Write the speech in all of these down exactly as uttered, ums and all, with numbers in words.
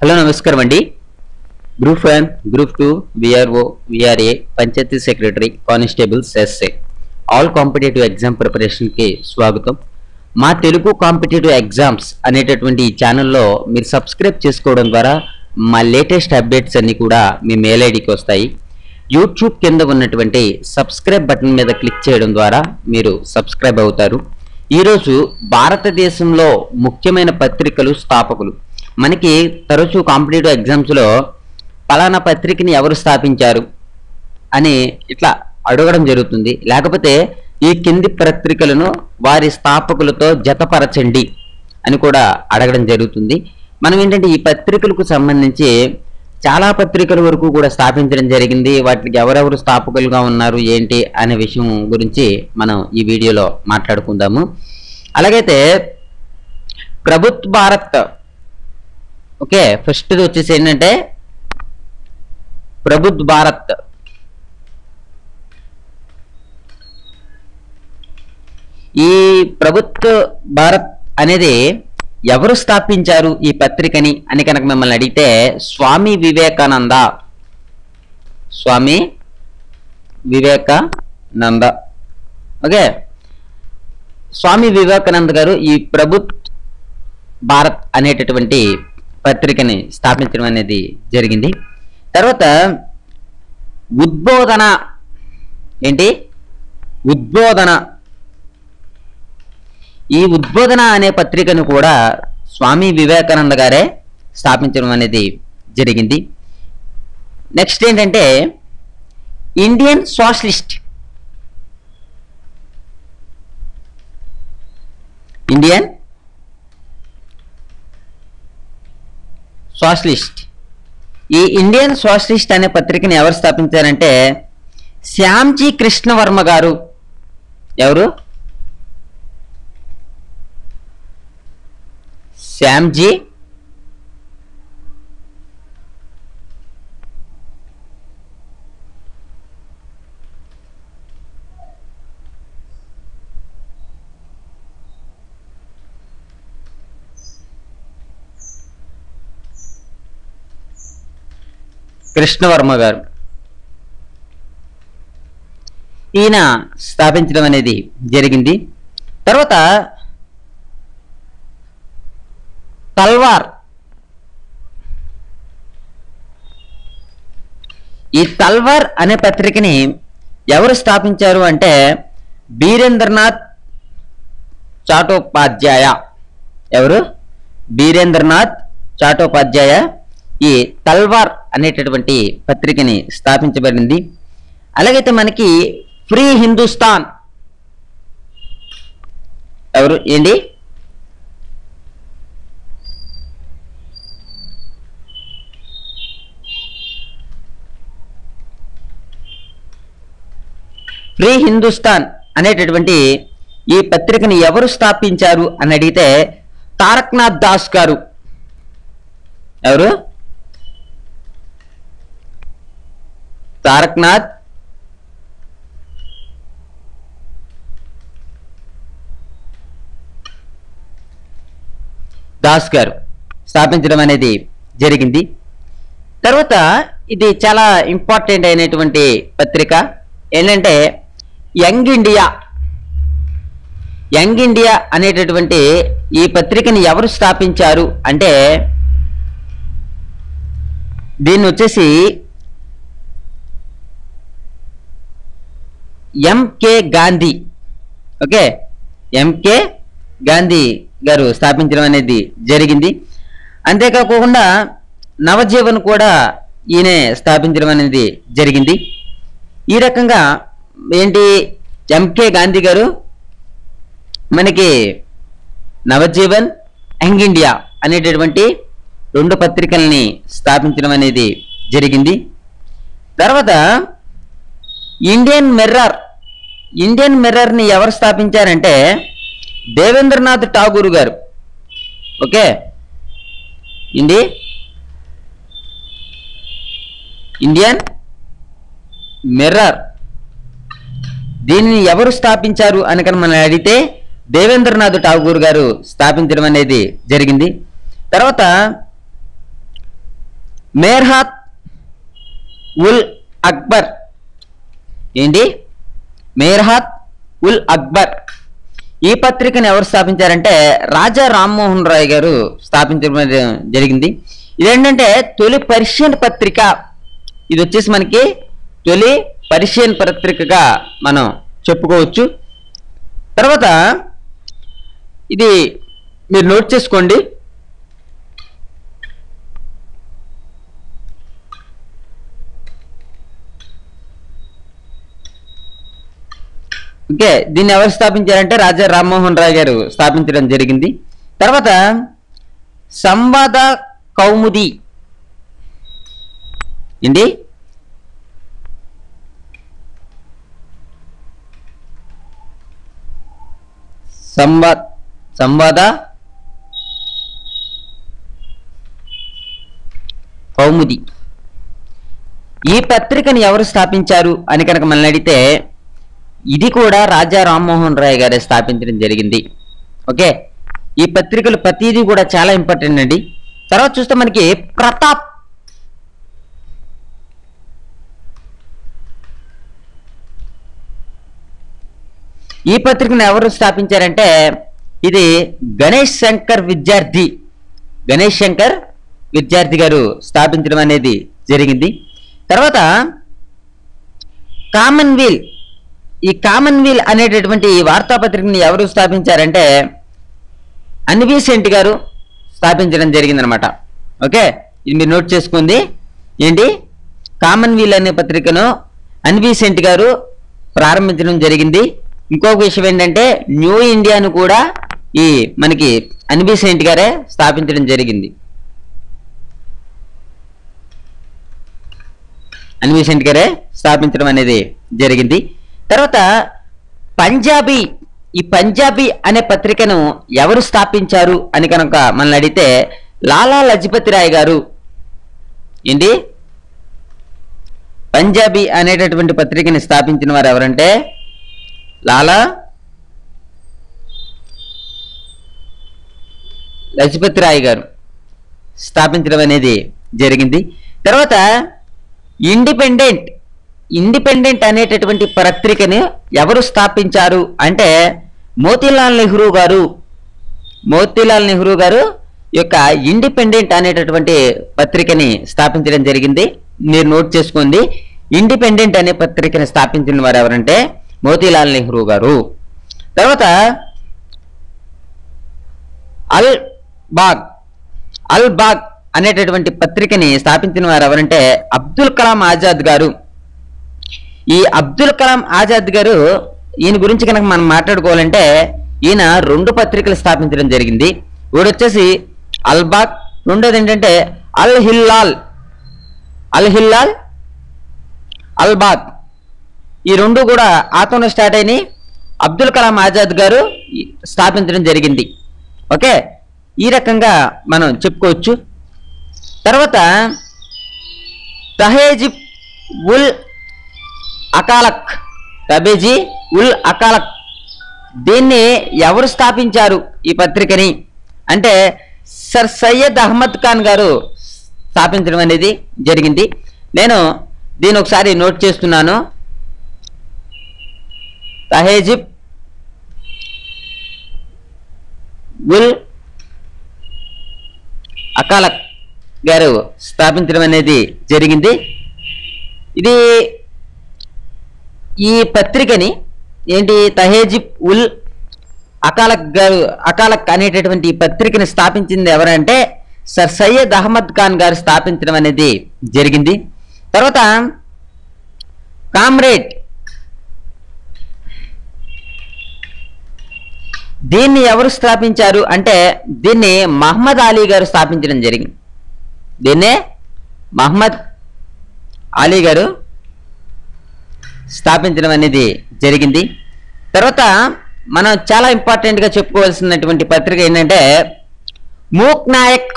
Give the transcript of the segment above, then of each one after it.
Hello నమస్కారం అండి. Group one, group two, VRO, VRA, panchayat secretary, constables, SA all competitive exam ప్రిపరేషన్కి స్వాగతం. మా తెలుగు కాంపిటేటివ్ ఎగ్జామ్స్ అనేటటువంటి ఈ ఛానల్లో మీరు సబ్స్క్రైబ్ చేసుకోవడం ద్వారా మా లేటెస్ట్ అప్డేట్స్ అన్నీ కూడా మీ మెయిల్ ఐడికి వస్తాయి. యూట్యూబ్ కింద ఉన్నటువంటి సబ్స్క్రైబ్ బటన్ మీద క్లిక్ చేయడం ద్వారా మీరు సబ్స్క్రైబ్ అవుతారు. ఈరోజు భారతదేశంలో ముఖ్యమైన పత్రికలు స్థాపకులు. మనకి తరచూ కాంపిటేటివ్ ఎగ్జామ్స్లో పలానా పత్రికని ఎవరు స్థాపించారు అని ఇట్లా అడగడం జరుగుతుంది. లేకపోతే ఈ కింది పత్రికలను వారి స్థాపకులతో జతపరచండి అని కూడా అడగడం జరుగుతుంది. మనం ఏంటంటే ఈ పత్రికలకు సంబంధించి చాలా పత్రికల వరకు కూడా స్థాపించడం జరిగింది. వాటికి ఎవరెవరు స్థాపకులుగా ఉన్నారు ఏంటి అనే విషయం గురించి మనం ఈ వీడియోలో మాట్లాడుకుందాము. అలాగైతే ప్రభుత్వ భారత్, ఓకే, ఫస్ట్ వచ్చేసి ఏంటంటే ప్రభుత్వ భారత్. ఈ ప్రభుత్వ భారత్ అనేది ఎవరు స్థాపించారు ఈ పత్రికని అని కనుక మిమ్మల్ని అడిగితే స్వామి వివేకానంద. స్వామి వివేకానంద ఓకే స్వామి వివేకానంద గారు ఈ ప్రభుత్వ భారత్ అనేటటువంటి పత్రికని స్థాపించడం అనేది జరిగింది. తర్వాత ఉద్బోధన, ఏంటి ఉద్బోధన, ఈ ఉద్బోధన అనే పత్రికను కూడా స్వామి వివేకానంద గారే స్థాపించడం అనేది జరిగింది. నెక్స్ట్ ఏంటంటే ఇండియన్ సోషలిస్ట్. ఇండియన్ సోషలిస్ట్ ఈ ఇండియన్ సోషలిస్ట్ అనే పత్రికని ఎవరు స్థాపించారంటే శ్యామ్జీ కృష్ణవర్మ గారు. ఎవరు? శ్యామ్జీ కృష్ణవర్మ గారు ఈయన స్థాపించడం అనేది జరిగింది. తర్వాత తల్వార్. ఈ తల్వార్ అనే పత్రికని ఎవరు స్థాపించారు అంటే బీరేంద్రనాథ్ చాటోపాధ్యాయ. ఎవరు? బీరేంద్రనాథ్ చాటోపాధ్యాయ ఈ తల్వార్ అనేటటువంటి పత్రికని స్థాపించబడింది. అలాగైతే మనకి ఫ్రీ హిందుస్థాన్. ఎవరు? ఏంటి? ఫ్రీ హిందుస్థాన్ అనేటటువంటి ఈ పత్రికని ఎవరు స్థాపించారు అని అడిగితే తారక్నాథ్ దాస్ గారు. ఎవరు? తారక్నాథ్ దాస్ గారు స్థాపించడం అనేది జరిగింది. తర్వాత ఇది చాలా ఇంపార్టెంట్ అయినటువంటి పత్రిక ఏంటంటే యంగ్ ఇండియా. యంగ్ ఇండియా అనేటటువంటి ఈ పత్రికని ఎవరు స్థాపించారు అంటే దీన్ని వచ్చేసి M K Gandhi. Okay, M K Gandhi garu స్థాపించడం అనేది జరిగింది. అంతేకాకుండా నవజీవన్ కూడా ఈయనే స్థాపించడం అనేది జరిగింది. ఈ రకంగా ఏంటి ఎంకే గాంధీ గారు మనకి నవజీవన్, యంగ్ ఇండియా అనేటటువంటి రెండు పత్రికల్ని స్థాపించడం అనేది జరిగింది. తర్వాత ఇండియన్ మిర్రర్. ఇండియన్ మిర్రర్ని ఎవరు స్థాపించారంటే దేవేంద్రనాథ్ ఠాగూర్ గారు. ఓకే, ఇండి ఇండియన్ మిర్రర్ దీనిని ఎవరు స్థాపించారు అని కనుక మనం అడిగితే దేవేంద్రనాథ్ ఠాగూర్ గారు స్థాపించడం అనేది జరిగింది. తర్వాత మెహ్రత్ ఉల్ అక్బర్. ఏంటి? మెహ్రత్ ఉల్ అక్బర్. ఈ పత్రికను ఎవరు స్థాపించారంటే రాజా రామ్మోహన్ రాయ్ గారు స్థాపించడం జరిగింది. ఇదేంటంటే తొలి పర్షియన్ పత్రిక. ఇది వచ్చేసి మనకి తొలి పర్షియన్ పత్రికగా మనం చెప్పుకోవచ్చు. తర్వాత ఇది మీరు నోట్ చేసుకోండి. ఓకే, దీన్ని ఎవరు స్థాపించారంటే రాజా రామ్మోహన్ రాయ్ గారు స్థాపించడం జరిగింది. తర్వాత సంవాద కౌముది. ఏంటి? సంవాద సంవాద కౌముది. ఈ పత్రికను ఎవరు స్థాపించారు అని కనుక మనల్ని అడిగితే ఇది కూడా రాజా రామ్మోహన్ రాయ్ గారే స్థాపించడం జరిగింది. ఓకే, ఈ పత్రికలు ప్రతిదీ కూడా చాలా ఇంపార్టెంట్ అండి. తర్వాత చూస్తే మనకి ప్రతాప్. ఈ పత్రికను ఎవరు స్థాపించారంటే ఇది గణేష్ శంకర్ విద్యార్థి గణేష్ శంకర్ విద్యార్థి గారు స్థాపించడం అనేది జరిగింది. తర్వాత కామన్వీల్. ఈ కామన్వీల్ అనేటటువంటి ఈ వార్తాపత్రికని ఎవరు స్థాపించారంటే అన్వీసెంట్ గారు స్థాపించడం జరిగిందనమాట. ఓకే, ఇది మీరు నోట్ చేసుకుంది. ఏంటి? కామన్వీల్ అనే పత్రికను అన్వీసెంట్ గారు ప్రారంభించడం జరిగింది. ఇంకొక విషయం ఏంటంటే న్యూ ఇండియాను కూడా ఈ మనకి అన్వీసెంట్ గారే స్థాపించడం జరిగింది. అన్వీసెంట్ గారే స్థాపించడం అనేది జరిగింది. తర్వాత పంజాబీ. ఈ పంజాబీ అనే పత్రికను ఎవరు స్థాపించారు అని కనుక మనల్ని అడిగితే లాలా లజపతి రాయ్ గారు. ఏంటి? పంజాబీ అనేటటువంటి పత్రికని స్థాపించిన వారు ఎవరంటే లాలా లజపతి రాయ్ గారు స్థాపించడం అనేది జరిగింది. తర్వాత ఇండిపెండెంట్. ఇండిపెండెంట్ అనేటటువంటి పత్రికని ఎవరు స్థాపించారు అంటే మోతీలాల్ నెహ్రూ గారు. మోతీలాల్ నెహ్రూ గారు యొక్క ఇండిపెండెంట్ అనేటటువంటి పత్రికని స్థాపించడం జరిగింది. మీరు నోట్ చేసుకోండి. ఇండిపెండెంట్ అనే పత్రికని స్థాపించిన వారు ఎవరంటే మోతీలాల్ నెహ్రూ గారు. తర్వాత అల్ బాగ్. అల్ బాగ్ అనేటటువంటి పత్రికని స్థాపించిన వారు ఎవరంటే అబ్దుల్ కలాం ఆజాద్ గారు. ఈ అబ్దుల్ కలాం ఆజాద్ గారు ఈయన గురించి కనుక మనం మాట్లాడుకోవాలంటే ఈయన రెండు పత్రికలు స్థాపించడం జరిగింది. ఒకటి వచ్చేసి అల్ బాగ్, రెండోది ఏంటంటే అల్ హిల్లాల్. అల్ హిల్లాల్, అల్ బాగ్ ఈ రెండు కూడా ఆతోనే స్టార్ట్ అయినాయి. అబ్దుల్ కలాం ఆజాద్ గారు స్థాపించడం జరిగింది. ఓకే, ఈ రకంగా మనం చెప్పుకోవచ్చు. తర్వాత తహేజిబ్ ఉల్ అకాలక్. తబేజీ ఉల్ అకాలక్ దీన్ని ఎవరు స్థాపించారు ఈ పత్రికని అంటే సర్ సయ్యద్ అహ్మద్ ఖాన్ గారు స్థాపించడం అనేది జరిగింది. నేను దీని ఒకసారి నోట్ చేస్తున్నాను. తహేజిబ్ ఉల్ అకాలక్ గారు స్థాపించడం అనేది జరిగింది. ఇది ఈ పత్రికని ఏంటి తహేజిబ్ ఉల్ అకాలక్ గారు అకాలక్ అనేటటువంటి ఈ పత్రికని స్థాపించింది ఎవరంటే సర్ సయ్యద్ అహ్మద్ ఖాన్ గారు స్థాపించడం అనేది జరిగింది. తర్వాత కామ్రేడ్. దీన్ని ఎవరు స్థాపించారు అంటే దీన్ని మహమ్మద్ అలీ గారు స్థాపించడం జరిగింది. దీన్నే మహమ్మద్ అలీ గారు స్థాపించడం అనేది జరిగింది. తర్వాత మనం చాలా ఇంపార్టెంట్గా చెప్పుకోవాల్సినటువంటి పత్రిక ఏంటంటే మూక్ నాయక్.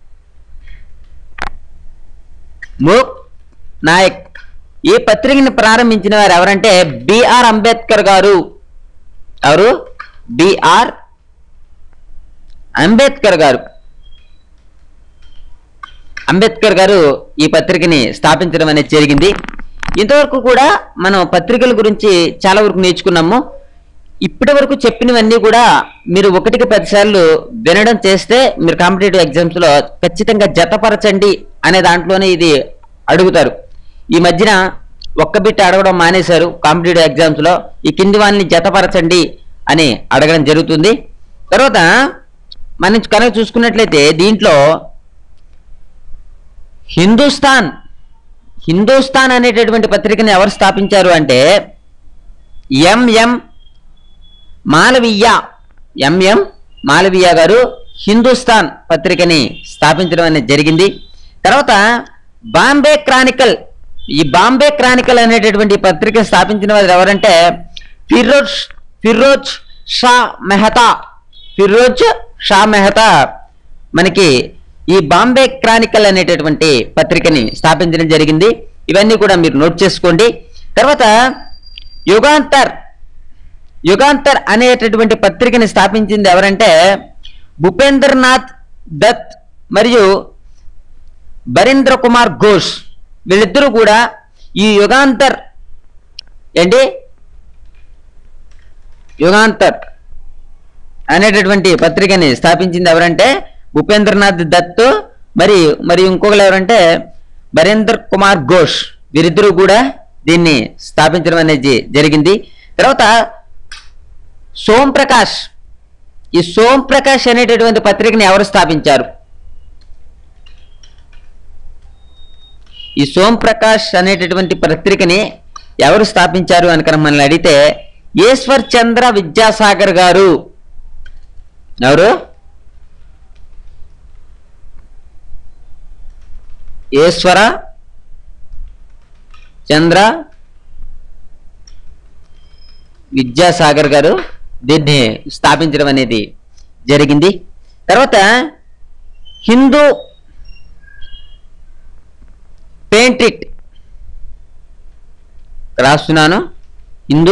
మూక్ నాయక్ ఈ పత్రికని ప్రారంభించిన వారు ఎవరంటే బిఆర్ అంబేద్కర్ గారు. ఎవరు? బిఆర్ అంబేద్కర్ గారు. అంబేద్కర్ గారు ఈ పత్రికని స్థాపించడం అనేది జరిగింది. ఇంతవరకు కూడా మనం పత్రికల గురించి చాలా వరకు నేర్చుకున్నాము. ఇప్పటి వరకు చెప్పినవన్నీ కూడా మీరు ఒకటికి పదిసార్లు వినడం చేస్తే మీరు కాంపిటేటివ్ ఎగ్జామ్స్ లో ఖచ్చితంగా జతపరచండి అనే దాంట్లోనే ఇది అడుగుతారు. ఈ మధ్యన ఒక్క బిట్ అడగడం మానేశారు కాంపిటేటివ్ ఎగ్జామ్స్ లో. ఈ కింది వాళ్ళని జతపరచండి అని అడగడం జరుగుతుంది. తర్వాత మనం కనుక చూసుకున్నట్లయితే దీంట్లో హిందుస్థాన్ హిందుస్థాన్ అనేటటువంటి పత్రికని ఎవరు స్థాపించారు అంటే ఎంఎం మాలవీయ ఎంఎం మాలవీయ గారు హిందుస్థాన్ పత్రికని స్థాపించడం అనేది జరిగింది. తర్వాత బాంబే క్రానికల్, ఈ బాంబే క్రానికల్ అనేటటువంటి పత్రిక స్థాపించిన వారు ఎవరంటే ఫిరోజ్ ఫిరోజ్ షా మెహతా ఫిరోజ్ షా మెహతా మనకి ఈ బాంబే క్రానికల్ అనేటటువంటి పత్రికని స్థాపించడం జరిగింది. ఇవన్నీ కూడా మీరు నోట్ చేసుకోండి. తర్వాత యుగాంతర్ యుగాంతర్ అనేటటువంటి పత్రికని స్థాపించింది ఎవరంటే భూపేంద్రనాథ్ దత్ మరియు బరీంద్ర కుమార్ ఘోష్. వీళ్ళిద్దరూ కూడా ఈ యుగాంతర్ ఏంటి యుగాంతర్ అనేటటువంటి పత్రికని స్థాపించింది ఎవరంటే భూపేంద్రనాథ్ దత్ మరి మరి ఇంకొకరు ఎవరంటే బరీంద్ర కుమార్ ఘోష్. వీరిద్దరూ కూడా దీన్ని స్థాపించడం అనేది జరిగింది. తర్వాత సోంప్రకాష్, ఈ సోంప్రకాష్ అనేటటువంటి పత్రికని ఎవరు స్థాపించారు? ఈ సోంప్రకాష్ అనేటటువంటి పత్రికని ఎవరు స్థాపించారు అని కనుక మనల్ని అడిగితే ఈశ్వర్ చంద్ర విద్యాసాగర్ గారు. ఎవరు? ఈశ్వర చంద్ర విద్యాసాగర్ గారు దీన్ని స్థాపించడం అనేది జరిగింది. తర్వాత హిందూ పెయింట్రిట్ రాస్తున్నాను, హిందూ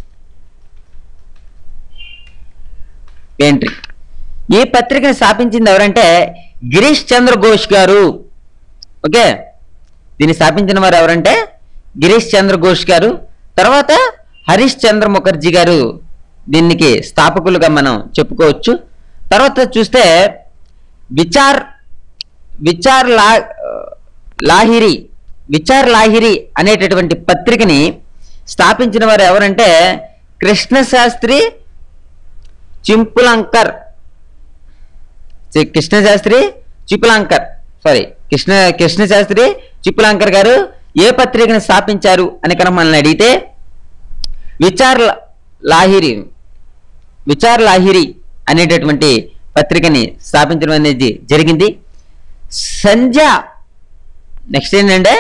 పెయింట్రిట్. ఈ పత్రికను స్థాపించింది ఎవరంటే గిరీష్ చంద్ర ఘోష్ గారు. ఓకే, దీన్ని స్థాపించిన వారు ఎవరంటే గిరీష్ చంద్ర ఘోష్ గారు. తర్వాత హరీష్ చంద్ర ముఖర్జీ గారు దీనికి స్థాపకులుగా మనం చెప్పుకోవచ్చు. తర్వాత చూస్తే విచార్ విచార్ లా లాహిరి విచార్ లాహిరి అనేటటువంటి పత్రికని స్థాపించిన వారు ఎవరంటే కృష్ణశాస్త్రి చింపులంకర్ కృష్ణశాస్త్రి చిపులాంకర్ సారీ కృష్ణ కృష్ణశాస్త్రి చిపులాంకర్ గారు ఏ పత్రికను స్థాపించారు అని కనుక మనల్ని అడిగితే విచార్ లాహిరి విచార్ లాహిరి అనేటటువంటి పత్రికని స్థాపించడం అనేది జరిగింది. సంధ్య నెక్స్ట్ ఏంటంటే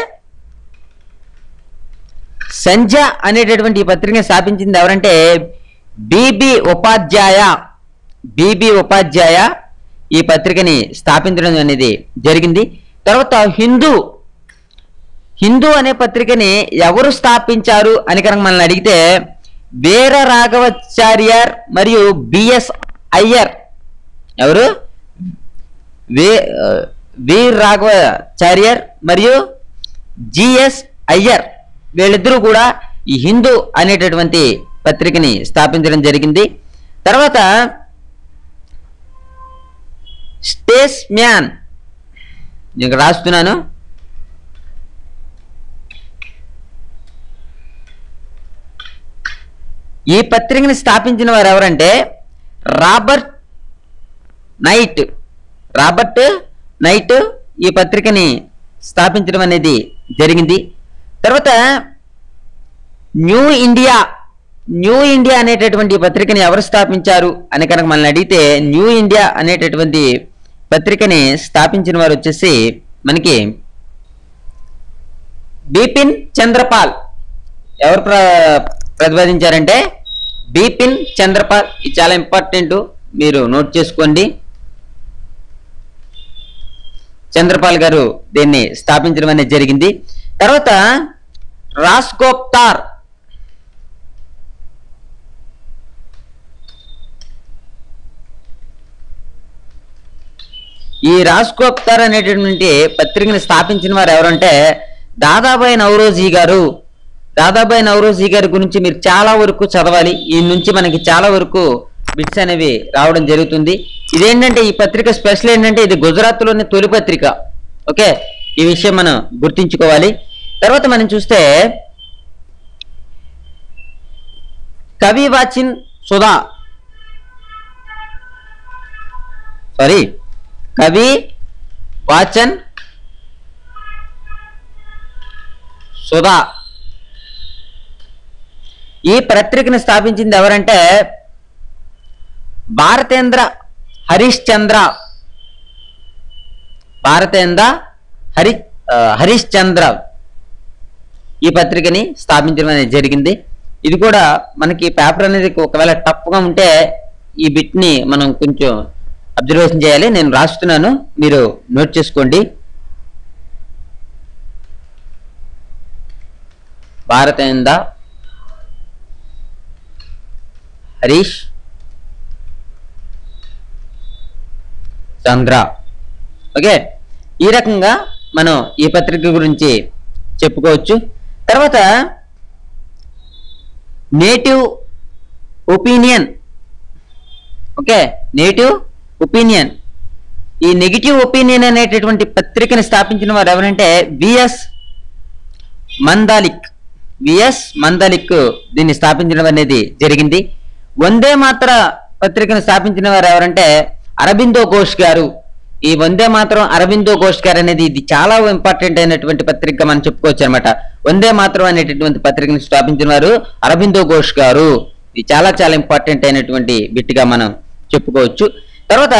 సంధ్య అనేటటువంటి ఈ పత్రికని స్థాపించింది ఎవరంటే బిబి ఉపాధ్యాయ బిబి ఉపాధ్యాయ ఈ పత్రికని స్థాపించడం అనేది జరిగింది. తర్వాత హిందూ హిందూ అనే పత్రికని ఎవరు స్థాపించారు అని కనుక మనల్ని అడిగితే వీర రాఘవాచార్యర్ మరియు బిఎస్ అయ్యర్. ఎవరు? వే వీర్ రాఘవాచార్యర్ మరియు జిఎస్ అయ్యర్. వీళ్ళిద్దరూ కూడా ఈ హిందూ అనేటటువంటి పత్రికని స్థాపించడం జరిగింది. తర్వాత స్టేస్ మ్యాన్ నేను రాస్తున్నాను, ఈ పత్రికని స్థాపించిన వారు ఎవరంటే రాబర్ట్ నైట్ రాబర్ట్ నైట్ ఈ పత్రికని స్థాపించడం అనేది జరిగింది. తర్వాత న్యూ ఇండియా న్యూ ఇండియా అనేటటువంటి పత్రికని ఎవరు స్థాపించారు అని కనుక మనల్ని అడిగితే న్యూ ఇండియా అనేటటువంటి పత్రికని స్థాపించిన వారు వచ్చేసి మనకి బిపిన్ చంద్రపాల్. ఎవరు ప్ర ప్రతిపాదించారంటే బిపిన్ చంద్రపాల్. ఇది చాలా ఇంపార్టెంట్, మీరు నోట్ చేసుకోండి. చంద్రపాల్ గారు దీన్ని స్థాపించడం అనేది జరిగింది. తర్వాత రాస్గోప్తార్ ఈ రాజ్కోప్తార్ అనేటటువంటి పత్రికని స్థాపించిన వారు ఎవరంటే దాదాబాయి నౌరోజీ గారు. దాదాబాయి నౌరోజీ గారి గురించి మీరు చాలా వరకు చదవాలి. ఈ నుంచి మనకి చాలా వరకు బిట్స్ అనేవి రావడం జరుగుతుంది. ఇదేంటంటే ఈ పత్రిక స్పెషల్ ఏంటంటే ఇది గుజరాత్లోని తొలి పత్రిక. ఓకే, ఈ విషయం మనం గుర్తించుకోవాలి. తర్వాత మనం చూస్తే కవి వాచిన్ సుధా సారీ కవి వాచన్ సుధా ఈ పత్రికను స్థాపించింది ఎవరంటే భారతేంద్ర హరిశ్చంద్ర భారతేంద్ర హరి హరిశ్చంద్ర ఈ పత్రికని స్థాపించడం అనేది జరిగింది. ఇది కూడా మనకి పేపర్ అనేది ఒకవేళ టఫ్గా ఉంటే ఈ బిట్ని మనం కొంచెం అబ్జర్వేషన్ చేయాలి. నేను రాస్తున్నాను, మీరు నోట్ చేసుకోండి. భారతేంద్ర హరీష్ చంద్ర. ఓకే, ఈ రకంగా మనం ఈ పత్రిక గురించి చెప్పుకోవచ్చు. తర్వాత native opinion. Okay, native opinion ఈ నెగిటివ్ ఒపీనియన్ అనేటటువంటి పత్రికని స్థాపించిన వారు ఎవరంటే విఎస్ మందాలిక్. విఎస్ మందాలిక్ దీన్ని స్థాపించడం అనేది జరిగింది. వందే మాతర పత్రికను స్థాపించిన వారు ఎవరంటే అరబిందో ఘోష్ గారు. ఈ వందే మాతరం అరబిందో ఘోష్ గారు అనేది ఇది చాలా ఇంపార్టెంట్ అయినటువంటి పత్రిక మనం చెప్పుకోవచ్చు అనమాట. వందే మాతరం అనేటటువంటి పత్రికను స్థాపించిన వారు అరబిందో ఘోష్ గారు. ఇది చాలా చాలా ఇంపార్టెంట్ అయినటువంటి బిట్గా మనం చెప్పుకోవచ్చు. తర్వాత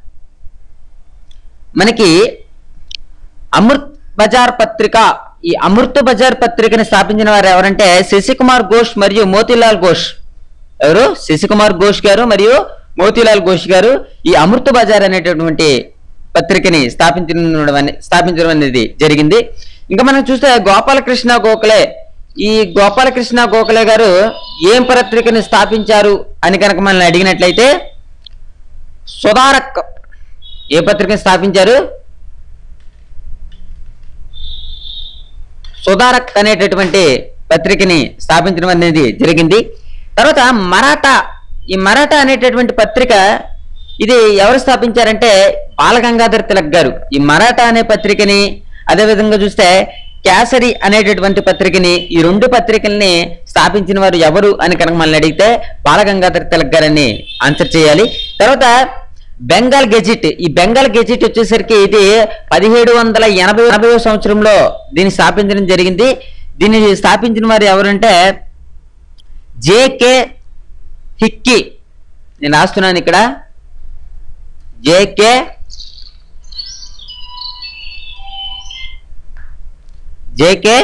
మనకి అమృత్ బజార్ పత్రిక. ఈ అమృత్ బజార్ పత్రికను స్థాపించిన వారు ఎవరంటే శశికుమార్ ఘోష్ మరియు మోతీలాల్ ఘోష్. ఎవరు? శశికుమార్ ఘోష్ గారు మరియు మోతీలాల్ ఘోష్ గారు ఈ అమృత్ బజార్ అనేటటువంటి పత్రికని స్థాపించడం స్థాపించడం అనేది జరిగింది. ఇంకా మనం చూస్తే గోపాలకృష్ణ గోఖలే. ఈ గోపాలకృష్ణ గోఖలే గారు ఏం పత్రికని స్థాపించారు అని కనుక మనల్ని అడిగినట్లయితే సుధారక్. ఏ పత్రికని స్థాపించారు? సుధారక్ అనేటటువంటి పత్రికని స్థాపించడం అనేది జరిగింది. తర్వాత మరాఠా. ఈ మరాఠా అనేటటువంటి పత్రిక ఇది ఎవరు స్థాపించారంటే బాలగంగాధర్ తిలక్ గారు. ఈ మరాఠా అనే పత్రికని, అదేవిధంగా చూస్తే కేసరి అనేటటువంటి పత్రికని, ఈ రెండు పత్రికల్ని స్థాపించిన వారు ఎవరు అని కనుక మనల్ని అడిగితే బాలగంగాధర్ తిలక్ గారని ఆన్సర్ చేయాలి. తర్వాత బెంగాల్ గెజిట్. ఈ బెంగాల్ గెజిట్ వచ్చేసరికి ఇది పదిహేడు వందల ఎనభై ఎనభై సంవత్సరంలో దీన్ని స్థాపించడం జరిగింది. దీన్ని స్థాపించిన వారు ఎవరంటే జేకే హిక్కీ. నేను రాస్తున్నాను ఇక్కడ జేకే జేకే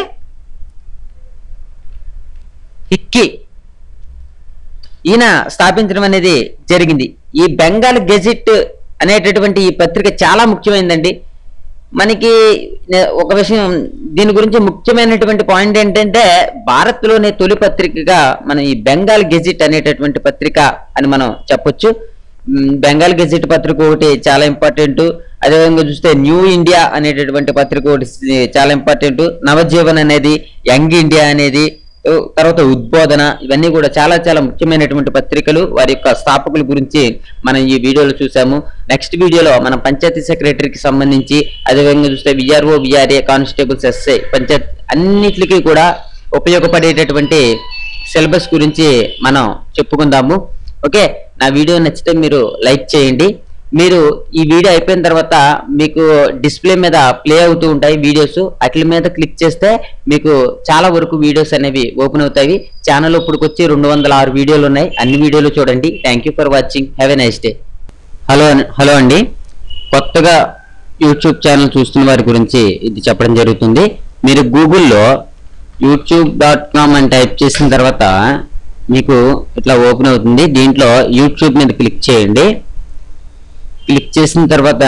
హిక్కీ ఈయన స్థాపించడం అనేది జరిగింది. ఈ బెంగాల్ గెజిట్ అనేటటువంటి ఈ పత్రిక చాలా ముఖ్యమైనదండి. మనకి ఒక విషయం దీని గురించి ముఖ్యమైనటువంటి పాయింట్ ఏంటంటే భారత్లోనే తొలి పత్రికగా మనం ఈ బెంగాల్ గెజిట్ అనేటటువంటి పత్రిక అని మనం చెప్పొచ్చు. బెంగాల్ గెజిట్ పత్రిక ఒకటి చాలా ఇంపార్టెంట్. అదేవిధంగా చూస్తే న్యూ ఇండియా అనేటటువంటి పత్రిక ఒకటి చాలా ఇంపార్టెంట్. నవజీవన్ అనేది, యంగ్ ఇండియా అనేది, తర్వాత ఉద్బోధన, ఇవన్నీ కూడా చాలా చాలా ముఖ్యమైనటువంటి పత్రికలు. వారి యొక్క స్థాపకుల గురించి మనం ఈ వీడియోలో చూసాము. నెక్స్ట్ వీడియోలో మనం పంచాయతీ సెక్రటరీకి సంబంధించి, అదేవిధంగా చూస్తే VRO, VRA, constables, SI, panchayat అన్నిటికీ కూడా ఉపయోగపడేటటువంటి సిలబస్ గురించి మనం చెప్పుకుందాము. ఓకే, నా వీడియో నచ్చితే మీరు లైక్ చేయండి. మీరు ఈ వీడియో అయిపోయిన తర్వాత మీకు డిస్ప్లే మీద ప్లే అవుతూ ఉంటాయి వీడియోస్. వాటి మీద క్లిక్ చేస్తే మీకు చాలా వరకు వీడియోస్ అనేవి ఓపెన్ అవుతాయి. ఛానల్ ఇప్పటికొచ్చి రెండు వందల ఆరు వీడియోలు ఉన్నాయి. అన్ని వీడియోలు చూడండి. Thank you for watching. Have a nice day. Hello hello అండి, కొత్తగా యూట్యూబ్ ఛానల్ చూస్తున్న వారి గురించి ఇది చెప్పడం జరుగుతుంది. మీరు గూగుల్లో యూట్యూబ్ డాట్ కామ్ అని టైప్ చేసిన తర్వాత మీకు ఇట్లా ఓపెన్ అవుతుంది. దీంట్లో యూట్యూబ్ మీద క్లిక్ చేయండి. క్లిక్ చేసిన తర్వాత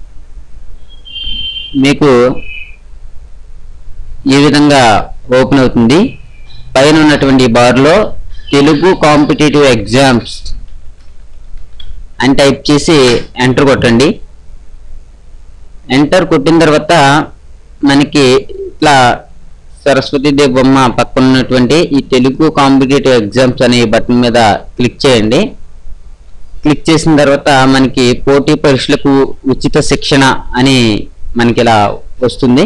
మీకు ఈ విధంగా ఓపెన్ అవుతుంది. పైన ఉన్నటువంటి బార్లో తెలుగు కాంపిటేటివ్ ఎగ్జామ్స్ అని టైప్ చేసి ఎంటర్ కొట్టండి. ఎంటర్ కొట్టిన తర్వాత మనకి ఇట్లా సరస్వతీదేవి బొమ్మ పక్కన ఉన్నటువంటి ఈ తెలుగు కాంపిటేటివ్ ఎగ్జామ్స్ అనే బటన్ మీద క్లిక్ చేయండి. క్లిక్ చేసిన తర్వాత మనకి పోటీ పరీక్షలకు ఉచిత శిక్షణ అని మనకి ఇలా వస్తుంది.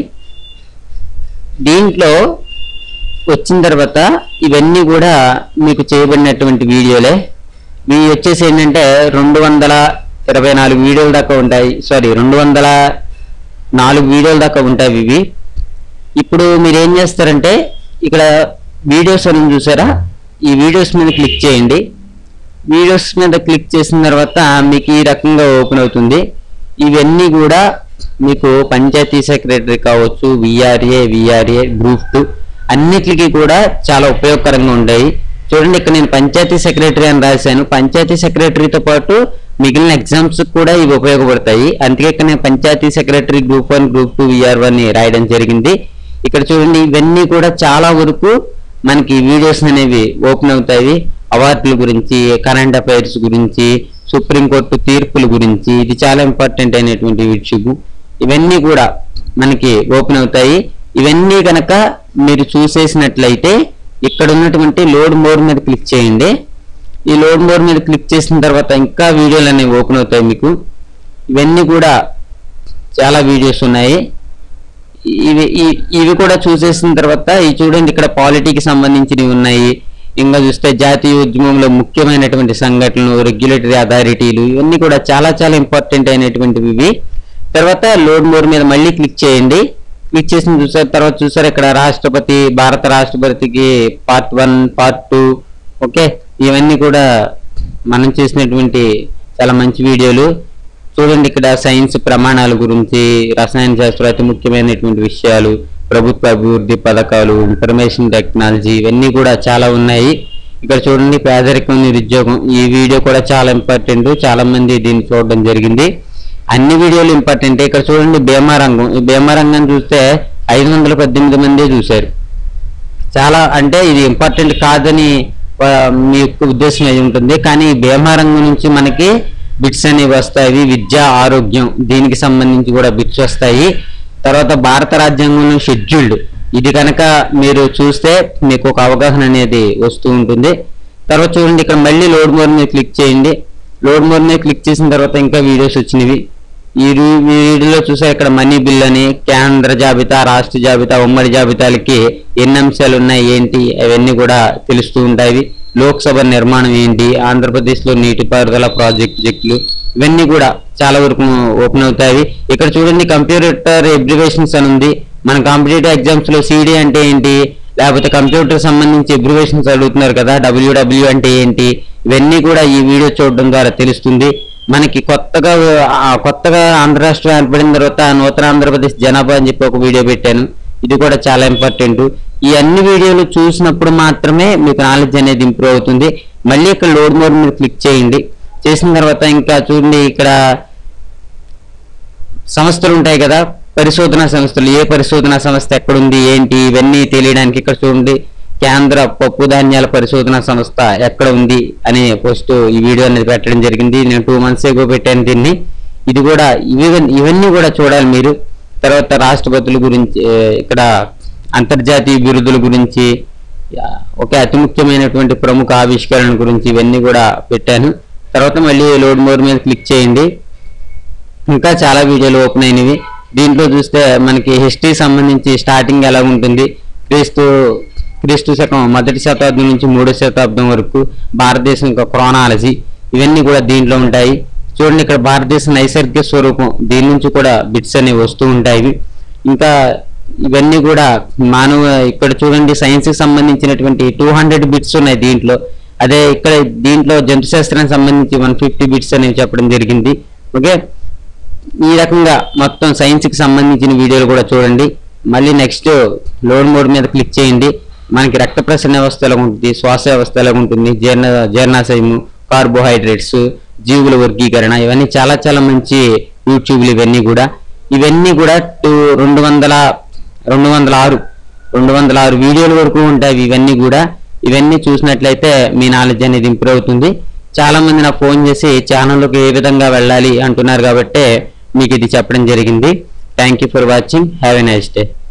దీంట్లో వచ్చిన తర్వాత ఇవన్నీ కూడా మీకు చేయబడినటువంటి వీడియోలే. ఇవి వచ్చేసి ఏంటంటే రెండు వందల ఇరవై నాలుగు వీడియోల దాకా ఉంటాయి. సారీ రెండు వందల నాలుగు వీడియోల దాకా ఉంటాయి ఇవి. ఇప్పుడు మీరు ఏం చేస్తారంటే ఇక్కడ వీడియోస్ అని చూసారా, ఈ వీడియోస్ మీద క్లిక్ చేయండి. వీడియోస్ మీద క్లిక్ చేసిన తర్వాత మీకు ఈ రకంగా ఓపెన్ అవుతుంది. ఇవన్నీ కూడా మీకు పంచాయతీ సెక్రటరీ కావచ్చు, విఆర్ఏ, విఆర్ఏ గ్రూప్ టూ అన్నిటికీ కూడా చాలా ఉపయోగకరంగా ఉంటాయి. చూడండి, ఇక్కడ నేను పంచాయతీ సెక్రటరీ అని రాశాను. పంచాయతీ సెక్రటరీతో పాటు మిగిలిన ఎగ్జామ్స్ కూడా ఇవి ఉపయోగపడతాయి. అందుకే ఇక్కడ నేను panchayat secretary group one, group two, VR one రాయడం జరిగింది. ఇక్కడ చూడండి, ఇవన్నీ కూడా చాలా వరకు మనకి వీడియోస్ అనేవి ఓపెన్ అవుతాయి. అవార్డుల గురించి, కరెంట్ అఫైర్స్ గురించి, సుప్రీంకోర్టు తీర్పుల గురించి, ఇది చాలా ఇంపార్టెంట్ అయినటువంటి విషయం. ఇవన్నీ కూడా మనకి ఓపెన్ అవుతాయి. ఇవన్నీ కనుక మీరు చూసేసినట్లయితే ఇక్కడ ఉన్నటువంటి లోడ్ మోర్ మీద క్లిక్ చేయండి. ఈ లోడ్ మోర్ మీద క్లిక్ చేసిన తర్వాత ఇంకా వీడియోలు అనేవి ఓపెన్ అవుతాయి మీకు. ఇవన్నీ కూడా చాలా వీడియోస్ ఉన్నాయి. ఇవి ఇవి కూడా చూసేసిన తర్వాత ఈ చూడండి, ఇక్కడ పాలిటీకి సంబంధించినవి ఉన్నాయి. ఇంకా చూస్తే జాతీయ ఉద్యమంలో ముఖ్యమైనటువంటి సంఘటనలు, రెగ్యులేటరీ అథారిటీలు, ఇవన్నీ కూడా చాలా చాలా ఇంపార్టెంట్ అయినటువంటివి ఇవి. తర్వాత లోడ్ మోర్ మీద మళ్ళీ క్లిక్ చేయండి. క్లిక్ చేసిన చూసారు తర్వాత చూసారు ఇక్కడ రాష్ట్రపతి, భారత రాష్ట్రపతికి part one, part two, okay, ఇవన్నీ కూడా మనం చేసినటువంటి చాలా మంచి వీడియోలు. చూడండి, ఇక్కడ సైన్స్ ప్రమాణాల గురించి, రసాయన శాస్త్రం అతి ముఖ్యమైనటువంటి విషయాలు, ప్రభుత్వ అభివృద్ధి పథకాలు, ఇన్ఫర్మేషన్ టెక్నాలజీ, ఇవన్నీ కూడా చాలా ఉన్నాయి. ఇక్కడ చూడండి, పేదరికం, నిరుద్యోగం, ఈ వీడియో కూడా చాలా ఇంపార్టెంట్. చాలా మంది దీన్ని చూడడం జరిగింది. అన్ని వీడియోలు ఇంపార్టెంట్. ఇక్కడ చూడండి, బీమా రంగం. ఈ బీమా రంగం చూస్తే ఐదు వందల పద్దెనిమిది మంది చూశారు. చాలా అంటే ఇది ఇంపార్టెంట్ కాదని మీ యొక్క ఉద్దేశం అయి ఉంటుంది. కానీ బీమా రంగం నుంచి మనకి బిట్స్ అనేవి వస్తాయి. విద్య, ఆరోగ్యం, దీనికి సంబంధించి కూడా బిట్స్ వస్తాయి. తర్వాత భారత రాజ్యాంగంలో షెడ్యూల్డ్, ఇది కనుక మీరు చూస్తే మీకు ఒక అవగాహన అనేది వస్తూ ఉంటుంది. తర్వాత చూడండి, ఇక్కడ మళ్ళీ లోడ్ మోర్ మీద క్లిక్ చేయండి. లోడ్ మోర్ మీద క్లిక్ చేసిన తర్వాత ఇంకా వీడియోస్ వచ్చినవి. ఈ వీడియోలో చూసారు ఇక్కడ మనీ బిల్ అని, కేంద్ర జాబితా, రాష్ట్ర జాబితా, ఉమ్మడి జాబితాలకి ఎన్ని అంశాలు ఉన్నాయి ఏంటి అవన్నీ కూడా తెలుస్తూ ఉంటాయి. లోక్సభ నిర్మాణం ఏంటి, ఆంధ్రప్రదేశ్లో నీటిపారుదల ప్రాజెక్టులు, ఇవన్నీ కూడా చాలా వరకు ఓపెన్ అవుతాయి. ఇక్కడ చూడండి, కంప్యూటర్ ఎబ్రివేషన్స్ అని ఉంది. మన కాంపిటేటివ్ ఎగ్జామ్స్ లో సిడి అంటే ఏంటి, లేకపోతే కంప్యూటర్ సంబంధించి ఎబ్రివేషన్స్ అడుగుతున్నారు కదా, డబ్ల్యూడబ్ల్యూ అంటే ఏంటి, ఇవన్నీ కూడా ఈ వీడియో చూడడం ద్వారా తెలుస్తుంది. మనకి కొత్తగా కొత్తగా ఆంధ్ర రాష్ట్రం ఏర్పడిన తర్వాత నూతన ఆంధ్రప్రదేశ్ జనాభా అని చెప్పి ఒక వీడియో పెట్టాను. ఇది కూడా చాలా ఇంపార్టెంట్. ఈ అన్ని వీడియోలు చూసినప్పుడు మాత్రమే మీకు నాలెడ్జ్ అనేది ఇంప్రూవ్ అవుతుంది. మళ్ళీ ఇక్కడ లోడ్ మోడ్ మీద క్లిక్ చేయండి. చేసిన తర్వాత ఇంకా చూడండి, ఇక్కడ సంస్థలు ఉంటాయి కదా, పరిశోధనా సంస్థలు, ఏ పరిశోధనా సంస్థ ఎక్కడుంది ఏంటి ఇవన్నీ తెలియడానికి ఇక్కడ చూడండి, కేంద్ర పప్పు ధాన్యాల పరిశోధనా సంస్థ ఎక్కడ ఉంది అని పోస్ట్ ఈ వీడియో అనేది పెట్టడం జరిగింది. నేను టూ మంత్స్ ఏగో పెట్టాను దీన్ని. ఇది కూడా ఇవి ఇవన్నీ కూడా చూడాలి మీరు. తర్వాత రాష్ట్రపతుల గురించి, ఇక్కడ అంతర్జాతీయ బిరుదుల గురించి, ఒకే అతి ముఖ్యమైనటువంటి ప్రముఖ ఆవిష్కరణ గురించి ఇవన్నీ కూడా పెట్టాను. తర్వాత మళ్ళీ లోడ్ మోర్ మీద క్లిక్ చేయండి. ఇంకా చాలా వీడియోలు ఓపెన్ అయినవి. దీంట్లో చూస్తే మనకి హిస్టరీ సంబంధించి స్టార్టింగ్ ఎలా ఉంటుంది, క్రీస్తు క్రీస్తు శకం మొదటి శతాబ్దం నుంచి మూడో శతాబ్దం వరకు భారతదేశం యొక్క క్రోనాలజీ, ఇవన్నీ కూడా దీంట్లో ఉంటాయి. చూడండి, ఇక్కడ భారతదేశ నైసర్గిక స్వరూపం, దీని నుంచి కూడా బిట్స్ అనేవి వస్తూ ఉంటాయి. ఇంకా ఇవన్నీ కూడా మానవ, ఇక్కడ చూడండి సైన్స్ కి సంబంధించినటువంటి టూ హండ్రెడ్ బిట్స్ ఉన్నాయి దీంట్లో. అదే ఇక్కడ దీంట్లో జంతు శాస్త్రానికి సంబంధించి వన్ ఫిఫ్టీ బిట్స్ అనేవి చెప్పడం జరిగింది. ఓకే, ఈ రకంగా మొత్తం సైన్స్ కి సంబంధించిన వీడియోలు కూడా చూడండి. మళ్ళీ నెక్స్ట్ లోడ్ మోడ్ మీద క్లిక్ చేయండి. మనకి రక్త ప్రసరణ వ్యవస్థ ఎలా ఉంటుంది, శ్వాస వ్యవస్థ ఎలా ఉంటుంది, జీర్ణ జీర్ణాశయము, కార్బోహైడ్రేట్స్, జీవుల వర్గీకరణ, ఇవన్నీ చాలా చాలా మంచి యూట్యూబ్లు ఇవన్నీ కూడా. ఇవన్నీ కూడా టూ రెండు వందల రెండు వందల ఆరు రెండు వందల ఆరు వీడియోల వరకు ఉంటాయి ఇవన్నీ కూడా. ఇవన్నీ చూసినట్లయితే మీ నాలెడ్జ్ అనేది ఇంప్రూవ్ అవుతుంది. చాలా మంది నాకు ఫోన్ చేసి ఛానల్లోకి ఏ విధంగా వెళ్ళాలి అంటున్నారు. కాబట్టి మీకు ఇది చెప్పడం జరిగింది. Thank you for watching. Have a nice day.